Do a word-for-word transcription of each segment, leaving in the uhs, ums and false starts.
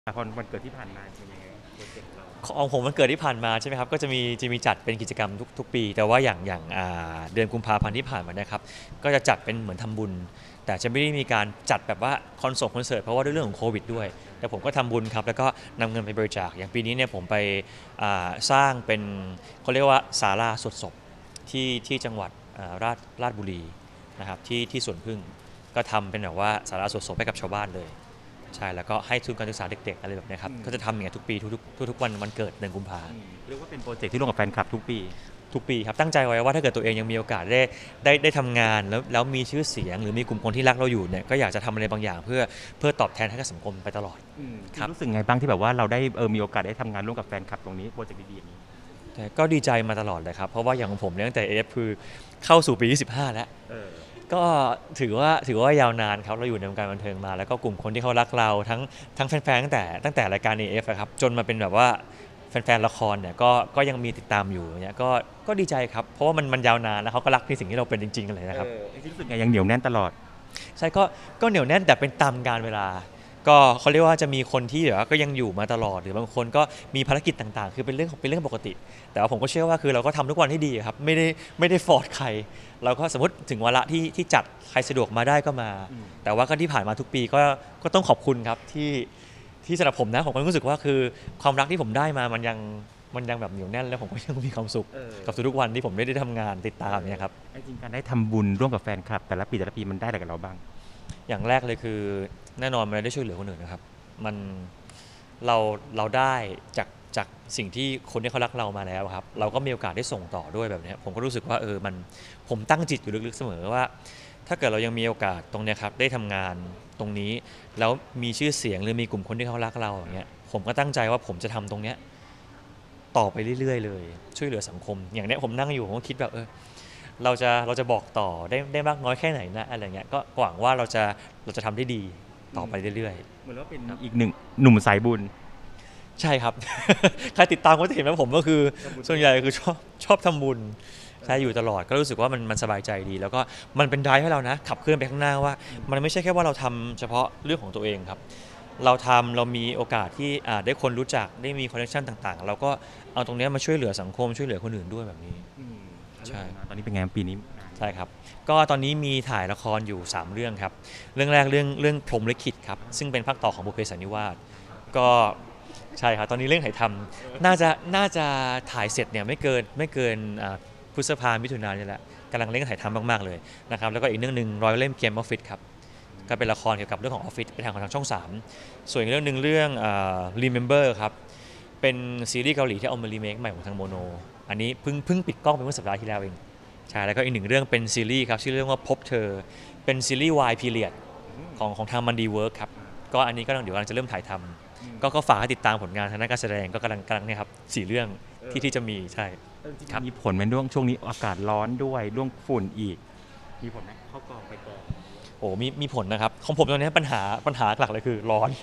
พอวันเกิดที่ผ่านมาเป็นยังไงโปรเจกต์เราของผมวันเกิดที่ผ่านมาใช่ไหมครับก็จะมีจะมีจัดเป็นกิจกรรมทุกทุกปีแต่ว่าอย่างอย่างเดือนกุมภาพันธ์ที่ผ่านมานะครับก็จะจัดเป็นเหมือนทำบุญแต่จะไม่ได้มีการจัดแบบว่าคอนเสิร์ตคอนเสิร์ตเพราะว่าด้วยเรื่องของโควิดด้วยแต่ผมก็ทำบุญครับแล้วก็นำเงินไปบริจาคอย่างปีนี้เนี่ยผมไปสร้างเป็นเขาเรียกว่าศาลาสวดศพที่ที่จังหวัดราชราชบุรีนะครับที่ที่สวนพึ่งก็ทำเป็นแบบว่าศาลาสวดศพให้กับชาวบ้านเลยใช่แล้วก็ให้ทุนการศึกษาเด็กๆอะไรแบบนี้ครับก็จะทำอย่างนี้ทุกปีทุกๆทุกๆวันวันเกิดเดือนกุมภาเรียกว่าเป็นโปรเจกต์ที่ร่วมกับแฟนคลับทุกปีทุกปีครับตั้งใจไว้ว่าถ้าเกิดตัวเองยังมีโอกาสได้ได้ได้ทำงานแล้วแล้วมีชื่อเสียงหรือมีกลุ่มคนที่รักเราอยู่เนี่ยก็อยากจะทำอะไรบางอย่างเพื่อเพื่อตอบแทนให้กับสังคมไปตลอดครับรู้สึกไงบ้างที่แบบว่าเราได้เออมีโอกาสได้ทำงานร่วมกับแฟนคลับตรงนี้โปรเจกต์ดีๆอย่างนี้แต่ก็ดีใจมาตลอดเลยครับเพราะว่าอย่างของผมเนี่ยตั้งแต่ เอ เอฟ คือเข้าสู่ปีที่สิบห้าแล้วก็ถือว่าถือว่ายาวนานครับเราอยู่ในวงการบันเทิงมาแล้วก็กลุ่มคนที่เขารักเราทั้งทั้งแฟนๆตั้งแต่ตั้งแต่รายการ เอ เอฟ ครับจนมาเป็นแบบว่าแฟนๆละครเนี่ยก็ก็ยังมีติดตามอยู่เนี่ยก็ก็ดีใจครับเพราะว่ามันมันยาวนานแล้วเขาก็รักในสิ่งที่เราเป็นจริงๆเลยนะครับรู้สึกไงยังเหนียวแน่นตลอดใช่ก็ก็เหนียวแน่นแต่เป็นตามกาลเวลาก็เขาเรียกว่าจะมีคนที่แบบว่าก็ยังอยู่มาตลอดหรือบางคนก็มีภารกิจต่างๆคือเป็นเรื่องเป็นเรื่องปกติแต่ว่าผมก็เชื่อว่าคือเราก็ทำทุกวันให้ดีครับไม่ได้ไม่ได้ฟอร์สใครเราก็สมมติถึงวาระที่ที่จัดใครสะดวกมาได้ก็มาแต่ว่าก็ที่ผ่านมาทุกปีก็ก็ต้องขอบคุณครับที่ที่สำหรับผมนะผมก็รู้สึกว่าคือความรักที่ผมได้มามันยังมันยังแบบเหนียวแน่นแล้วผมก็ยังมีความสุขกับทุกวันที่ผมได้ได้ทำงานติดตามเนี่ยครับจริงการได้ทำบุญร่วมกับแฟนคลับแต่ละปีแต่ละปีมันได้อะไรกับเราบ้างอย่างแรกเลยคือแน่นอนมันได้ช่วยเหลือคนอื่นนะครับมันเราเราได้จากจากสิ่งที่คนที่เขารักเรามาแล้วครับเราก็มีโอกาสได้ส่งต่อด้วยแบบนี้ผมก็รู้สึกว่าเออมันผมตั้งจิตอยู่ลึกๆเสมอว่าถ้าเกิดเรายังมีโอกาสตรงนี้ครับได้ทำงานตรงนี้แล้วมีชื่อเสียงหรือมีกลุ่มคนที่เขารักเราอย่างเงี้ยผมก็ตั้งใจว่าผมจะทำตรงเนี้ยต่อไปเรื่อยๆเลยช่วยเหลือสังคมอย่างเนี้ยผมนั่งอยู่ผมก็คิดแบบเออเราจะเราจะบอกต่อได้ได้มากน้อยแค่ไหนนะอะไรเงี้ยก็หวังว่าเราจะเราจะทำได้ดีต่อไปเรื่อยๆเหมือนว่าเป็นอีกหนึ่งหนุ่มสายบุญใช่ครับใครติดตามก็จะเห็นว่าผมก็คือส่วนใหญ่คือชอบชอบทำบุญใช่อยู่ตลอดก็รู้สึกว่ามันมันสบายใจดีแล้วก็มันเป็นไดรฟ์ให้เรานะขับเคลื่อนไปข้างหน้าว่ามันไม่ใช่แค่ว่าเราทำเฉพาะเรื่องของตัวเองครับเราทำเรามีโอกาสที่ได้คนรู้จักได้มีคอนเนคชั่นต่างๆเราก็เอาตรงนี้มาช่วยเหลือสังคมช่วยเหลือคนอื่นด้วยแบบนี้ใช่ตอนนี้เป็นไงปีนี้ใช่ครับก็ตอนนี้มีถ่ายละครอยู่สามเรื่องครับเรื่องแรกเรื่องเรื่องพรหมลิขิตครับซึ่งเป็นภาคต่อของบุพเพสันนิวาสก็ใช่ครับตอนนี้เรื่องถ่ายทำน่าจะน่าจะถ่ายเสร็จเนี่ยไม่เกินไม่เกินพฤษภามิถุนายนนี่แหละกำลังเร่งถ่ายทำมากๆเลยนะครับแล้วก็อีกเรื่องหนึ่งรอยเล่มเกมออฟฟิศครับก็เป็นละครเกี่ยวกับเรื่องของออฟฟิศเป็นทางของทางช่องสามส่วนอีกเรื่องหนึ่งเรื่อง Remember ครับเป็นซีรีส์เกาหลีที่เอามารีเมคใหม่ของทางโมโนอันนี้เพิ่งเพิ่งปิดกล้องไปเมื่อสัปดาห์ที่แล้วเองใช่แล้วก็อีกหนึ่งเรื่องเป็นซีรีส์ครับชื่อเรื่องว่าพบเธอเป็นซีรีส์วายพีเรียดของของทางมันดีเวิร์คครับก็อันนี้ก็เดี๋ยวกำลังจะเริ่มถ่ายทำก็ก็ฝากให้ติดตามผลงานทางด้านการแสดงก็กำลังกำลังเนี่ยครับสี่เรื่องที่ที่จะมีใช่ครับมีผลไหมช่วงช่วงนี้อากาศร้อนด้วยเรื่องฝุ่นอีกมีผลไหมเข้ากองไปกองโอ้มีมีผลนะครับของผมตอนนี้ปัญหาปัญหาหลักเลยคือร้อน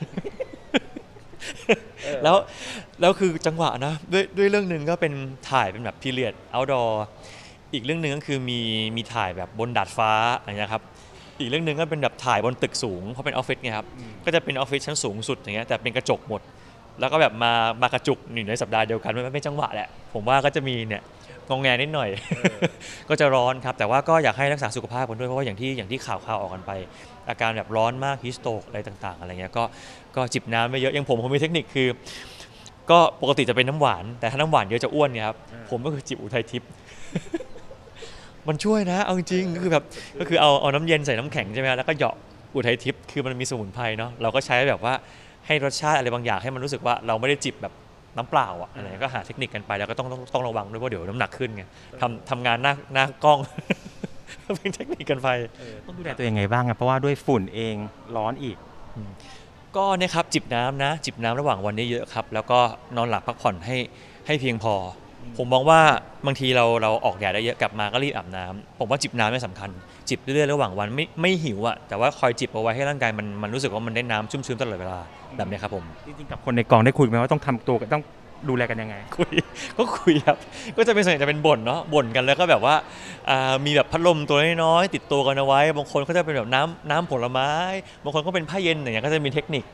แล้วแล้วคือจังหวะนะด้วยด้วยเรื่องหนึ่งก็เป็นถ่ายเป็นแบบพีเรียดเอาท์ดอร์อีกเรื่องหนึ่งก็คือมีมีถ่ายแบบบนดาดฟ้าอย่างเงี้ยครับอีกเรื่องหนึ่งก็เป็นแบบถ่ายบนตึกสูงเพราะเป็นออฟฟิศไงครับก็จะเป็นออฟฟิศชั้นสูงสุดอย่างเงี้ยแต่เป็นกระจกหมดแล้วก็แบบมามากระจุกอยู่ในสัปดาห์เดียวกันมันเป็นจังหวะแหละผมว่าก็จะมีเนี่ยงงแงนิดหน่อยก็จะร้อนครับแต่ว่าก็อยากให้รักษาสุขภาพกันด้วยเพราะว่าอย่างที่อย่างที่ข่าวข่าวออกกันไปอาการแบบร้อนมากฮิสโตกอะไรต่างๆอะไรเงี้ยก็ก็จิบน้ำไม่เยอะอย่างผมผมมีเทคนิคคือก็ปกติจะเป็นน้ำหวานแต่ถ้าน้ำหวานเยอะจะอ้วนเนี่ยครับผมก็คือจิบอุทัยทิพย์มันช่วยนะเอาจริงก็คือแบบก็คือเอาเอาน้ำเย็นใส่น้ำแข็งใช่ไหมแล้วก็เหยาะอุทัยทิพย์คือมันมีสมุนไพรเนาะเราก็ใช้แบบว่าให้รสชาติอะไรบางอย่างให้มันรู้สึกว่าเราไม่ได้จิบแบบน้ำเปล่าอะอะไรก็หาเทคนิคกันไปแล้วก็ต้องต้องต้องระวังด้วยเพราะเดี๋ยวน้ำหนักขึ้นไงทำทำงานหน้าหน้ากล้องเป็นเทคนิคกันไปต้องดูแลตัวเองไงบ้างเพราะว่าด้วยฝุ่นเองร้อนอีกก็เนี่ยครับจิบน้ำนะจิบน้ำระหว่างวันนี้เยอะครับแล้วก็นอนหลับพักผ่อนให้ให้เพียงพอผมมองว่าบางทีเราเราออกแดดได้เยอะกลับมาก็รีบอาบน้ำผมว่าจิบน้ำไม่สำคัญจิบเรื่อยๆระหว่างวันไม่ไม่หิวอะแต่ว่าคอยจิบเอาไว้ให้ร่างกายมันมันรู้สึกว่ามันได้น้ำชุ่มชื้นตลอดเวลาแบบนี้ครับผมจริงๆกับคนในกองได้คุยไหมว่าต้องทำตัวต้องดูแลกันยังไงคุยก็คุยครับก็จะเป็นส่วนใหญ่จะเป็นบ่นเนาะบ่นกันแล้วก็แบบว่ามีแบบพัดลมตัวน้อยๆติดตัวกันเอาไว้บางคนก็จะเป็นแบบน้ำน้ำผลไม้บางคนก็เป็นผ้าเย็นอย่างเงี้ยก็จะมีเทคนิค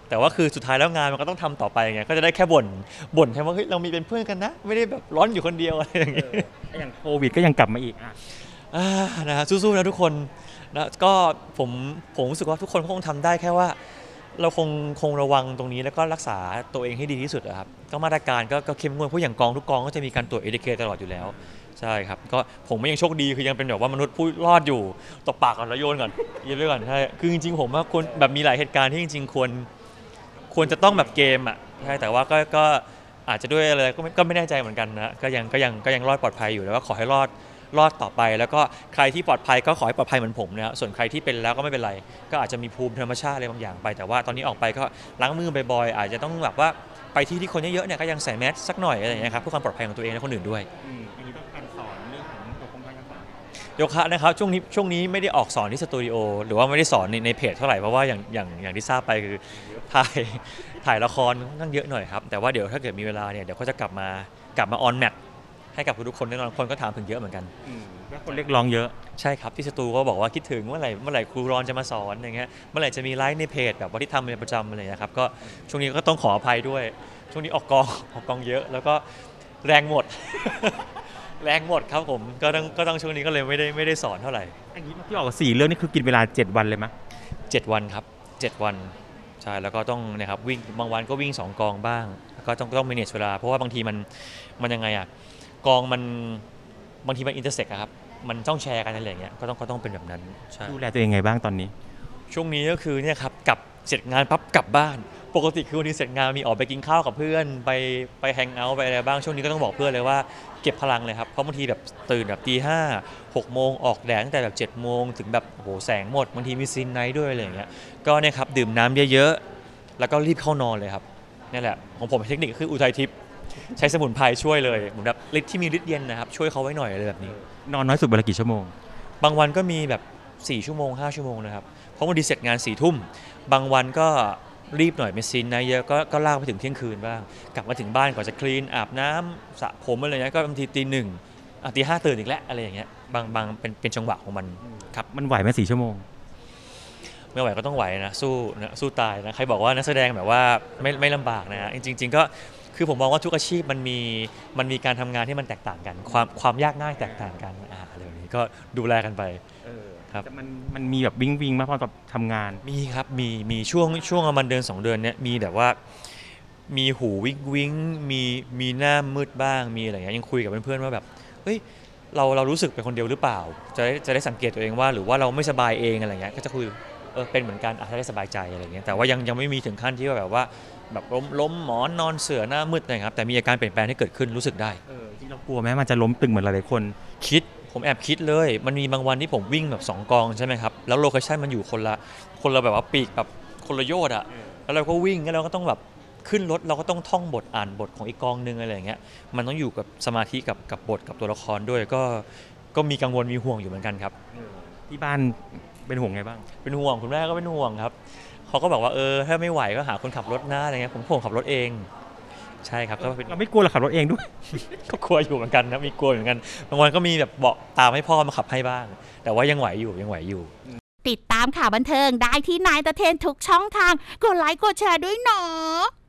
แต่ว่าคือสุดท้ายแล้วงานมันก็ต้องทำต่อไปไงก็จะได้แค่บ่นบ่นแค่ว่าเฮ้ยเรามีเป็นเพื่อนกันนะไม่ได้แบบร้อนอยู่คนเดียวอะไรอย่างเงี้ยอย่างโควิดก็ยังกลับมาอีกอ่ะอ่านะฮะสู้ๆนะทุกคนนะก็ผมผมรู้สึกว่าทุกคนคงทำได้แค่ว่าเราคงคงระวังตรงนี้แล้วก็รักษาตัวเองให้ดีที่สุดอะครับก็มาตรการก็ก็เข้มงวดเพราะอย่างกองทุกกองก็จะมีการตรวจ เอ ที เค ตลอดอยู่แล้วใช่ครับก็ผมไม่ยังโชคดีคือยังเป็นแบบว่ามนุษย์ผู้รอดอยู่ตบปากก่อนแล้วโยนก่อนโยนไว้ก่อนใช่คือจริงๆผมว่าควรแบบมีหลายเหตุการณ์ที่จริงๆควรควรจะต้องแบบเกมอะใช่แต่ว่าก็ก็อาจจะด้วยอะไรก็ไม่ก็ไม่แน่ใจเหมือนกันนะก็ยังก็ยังก็ยังรอดปลอดภัยอยู่แล้วก็ขอให้รอดรอดต่อไปแล้วก็ใครที่ปลอดภัยก็ขอให้ปลอดภัยเหมือนผมนะส่วนใครที่เป็นแล้วก็ไม่เป็นไรก็อาจจะมีภูมิธรรมชาติอะไรบางอย่างไปแต่ว่าตอนนี้ออกไปก็ล้างมือบ่อยๆอาจจะต้องแบบว่าไปที่ที่คนเยอะๆเนี่ยก็ยังใส่แมสสักหน่อยอะไรอย่างเงี้ยครับเพื่อความปลอดภัยของตัวเองและคนอื่นด้วยอันนี้ต้องการสอนเรื่องของโยคะการสอนโยคะนะครับช่วงนี้ช่วงนี้ไม่ได้ออกสอนที่สตูดิโอหรือว่าไม่ได้สอนในในเพจเท่าไหร่เพราะว่าอย่างอย่างอย่างที่ทราบไปคือถ่ายถ่ายละครค่อนข้างเยอะหน่อยครับแต่ว่าเดี๋ยวถ้าเกิดมีเวลาเนี่ยเดี๋ยวก็จะกลับมากลับมาออนแมทให้กับทุกคนแน่นอนคนก็ถามถึงเยอะเหมือนกันก็คนเรียกร้องเยอะใช่ครับที่สตูก็บอกว่าคิดถึงเมื่อไหร่เมื่อไหร่ครูรอนจะมาสอนอย่างเงี้ยเมื่อไหร่จะมีไลฟ์ในเพจแบบว่าที่ทำเป็นประจำอะไรนะครับก็ช่วงนี้ก็ต้องขออภัยด้วยช่วงนี้ออกกองออกกองเยอะแล้วก็แรงหมด แรงหมดครับผมก็ต้องก็ต้องช่วงนี้ก็เลยไม่ได้ไม่ได้สอนเท่าไหร่อันนี้ที่ออกสี่เรื่องนี่คือกินเวลาเจ็ดวันเลยมั้ยเจ็ดวันครับเจ็ดวันใช่แล้วก็ต้องนะครับวิ่งบางวันก็วิ่งสองกองบ้างก็ต้องต้อง manage เวลาเพราะว่าบางทีมันมันยังไงอ่ะกองมันบางทีมันอินเตอร์เซ็กอะครับมันต้องแชร์กันอะไรอย่างเงี้ยก็ต้องก็ต้องเป็นแบบนั้นใช่ดูแลตัวเองไงบ้างตอนนี้ช่วงนี้ก็คือเนี่ยครับกลับเสร็จงานปั๊บกลับบ้านปกติคือวันนี้เสร็จงานมีออกไปกินข้าวกับเพื่อนไปไปแฮงเอาท์ไปอะไรบ้างช่วงนี้ก็ต้องบอกเพื่อนเลยว่าเก็บพลังเลยครับเพราะบางทีแบบตื่นแบบตีห้าหกโมงออกแดดตั้งแต่แบบเจ็ดโมงถึงแบบโหแสงหมดบางทีมีซีนไนท์ด้วยอะไรอย่างเงี้ยก็เนี่ยครับดื่มน้ำเยอะๆแล้วก็รีบเข้านอนเลยครับนี่แหละของผมเทคนิคคืออุทัยทิพย์ใช้สมุนไพรช่วยเลยเหมือนแบบฤทธิ์ที่มีฤทธิ์เย็นนะครับช่วยเขาไว้หน่อยอะไรแบบนี้นอนน้อยสุดวันละกี่ชั่วโมงบางวันก็มีแบบสี่ชั่วโมงห้าชั่วโมงนะครับเพราะวันดีเสร็จงานสี่ทุ่มบางวันก็รีบหน่อยไม่ซีนนะเยอะก็ก็ลากไปถึงเที่ยงคืนบ้างกลับมาถึงบ้านก่อนจะคลีนอาบน้ำสระผมอะไรเงี้ยก็บางทีตีหนึ่งตีห้าตื่นอีกแล้วอะไรอย่างเงี้ยบางบางเป็นเป็นจังหวะของมันครับมันไหวไหมสี่ชั่วโมงไม่ไหวก็ต้องไหวนะสู้นะสู้ตายนะใครบอกว่านักแสดงแบบว่าไม่ไม่ลำบากนะฮะจริงๆก็คือผมมองว่าทุกอาชีพมันมีมันมีการทำงานที่มันแตกต่างกันความความยากง่ายแตกต่างกันอ่าอะไรแบบนี้ก็ดูแลกันไปครับมันมันมีแบบวิ่งวิ่งมาพร้อมกับทำงานมีครับมีมีช่วงช่วงประมาณเดือนสองเดือนเนี้ยมีแบบว่ามีหูวิงวิงมีมีหน้ามืดบ้างมีอะไรเงี้ยยังคุยกับเพื่อนๆว่าแบบเฮ้ยเราเรารู้สึกเป็นคนเดียวหรือเปล่าจะได้จะได้สังเกตตัวเองว่าหรือว่าเราไม่สบายเองอะไรเงี้ยก็จะคุยเออเป็นเหมือนกันอาจจะได้สบายใจอะไรเงี้ยแต่ว่ายังยังไม่มีถึงขั้นที่ว่าแบบว่าแบบล้มล้มหมอนนอนเสื่อหน้ามืดนะครับแต่มีอาการเปลี่ยนแปลงที่เกิดขึ้นรู้สึกได้เออจริงเรากลัวไหมมันจะล้มตึงเหมือนหลายๆคนคิดผมแอบคิดเลยมันมีบางวันที่ผมวิ่งแบบสองกองใช่ไหมครับแล้วโลเคชั่นมันอยู่คนละคนละแบบว่าปีกแบบคนละโยชน์อะแล้วเราก็วิ่งแล้วเราก็ต้องแบบขึ้นรถเราก็ต้องท่องบทอ่านบทของอีกกองนึงอะไรอย่างเงี้ยมันต้องอยู่กับสมาธิกับกับบทกับตัวละครด้วยก็ก็มีกังวลมีห่วงอยู่เหมือนกันครับที่บ้านเป็นห่วงไงบ้างเป็นห่วงคุณแม่ก็เป็นห่วงครับเขาก็บอกว่าเออถ้าไม่ไหวก็หาคนขับรถหน้าอะไรเงี้ยผมห่วงขับรถเองใช่ครับเราไม่กลัวหรอกขับรถเองด้วยก็กลัวอยู่เหมือนกันนะมีกลัวเหมือนกันบางวันก็มีแบบบอกตามให้พ่อมาขับให้บ้างแต่ว่ายังไหวอยู่ยังไหวอยู่ติดตามข่าวบันเทิงได้ที่นายตะเทนทุกช่องทางกดไลค์กดแชร์ด้วยเนาะ